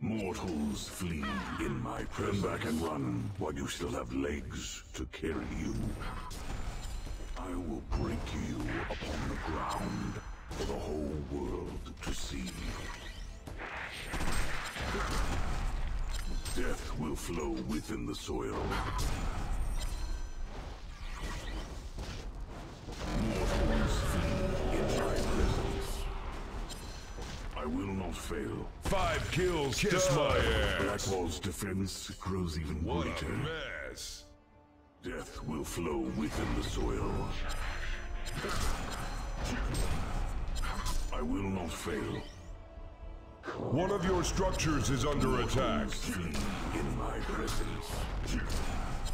Mortals flee in my presence. Turn back and run while you still have legs to carry you. I will break you upon the ground for the whole world to see. Death will flow within the soil. Mortals flee in my presence. I will not fail. 5 kills, kiss my ass. Blackwall's defense grows even What greater. a mess. Death will flow within the soil. I will not fail. One of your structures is under attack. Flee in my presence.